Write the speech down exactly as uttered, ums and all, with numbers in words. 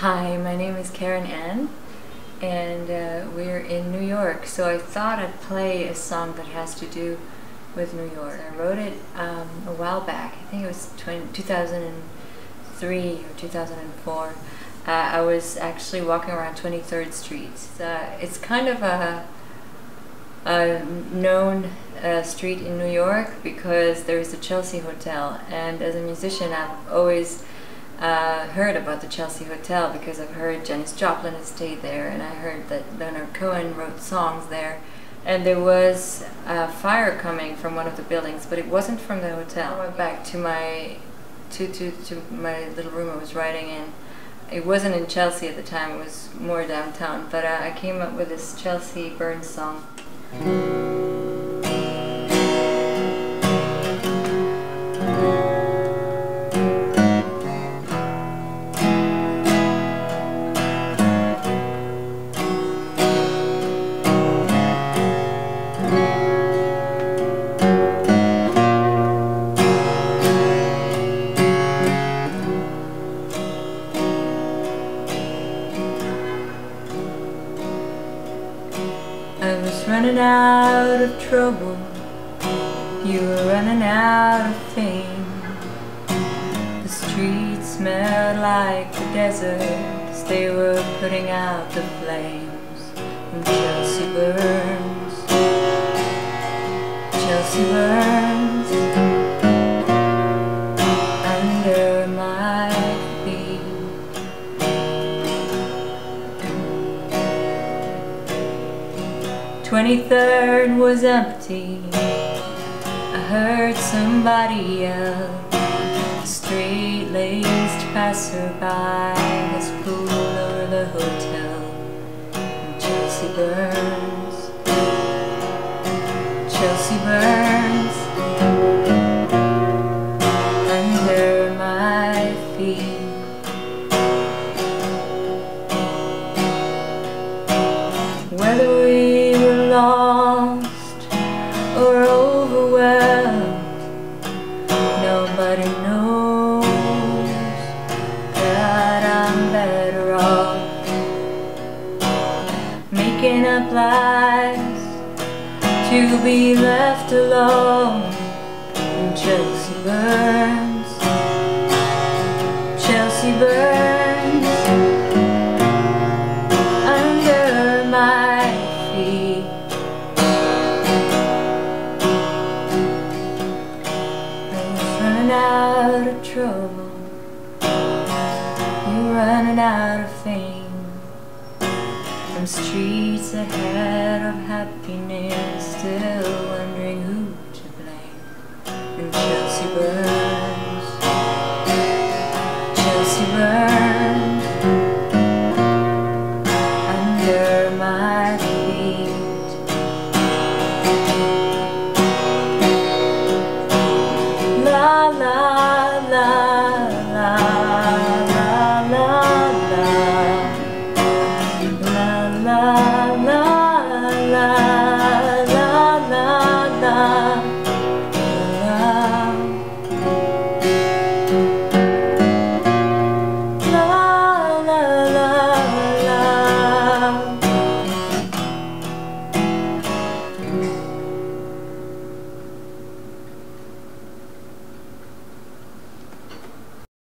Hi, my name is Keren Ann, and uh, we're in New York, so I thought I'd play a song that has to do with New York. I wrote it um, a while back. I think it was two thousand three or two thousand four. Uh, I was actually walking around twenty-third street. Uh, it's kind of a, a known uh, street in New York because there's the Chelsea Hotel, and as a musician I've always uh, heard about the Chelsea Hotel because I've heard Janis Joplin had stayed there, and I heard that Leonard Cohen wrote songs there, and there was a fire coming from one of the buildings, but it wasn't from the hotel. I went back to my to, to, to my little room I was writing in. It wasn't in Chelsea at the time, it was more downtown, but uh, I came up with this Chelsea Burns song. I was running out of trouble, you were running out of fame. The streets smelled like the desert as they were putting out the flames. And Chelsea burns, Chelsea burns under my feet. twenty-third was empty. I heard somebody yell. A straight-laced passerby has pulled over the hotel. And Chelsea burns, Chelsea burns under my feet. Whether we were lost or overwhelmed, nobody knows that I'm better off making up lies to be left alone. And Chelsea burns, Chelsea burns under my feet. I was running out of trouble, you're running out of fame. From streets ahead of happiness, still wondering who to blame. And Chelsea burns,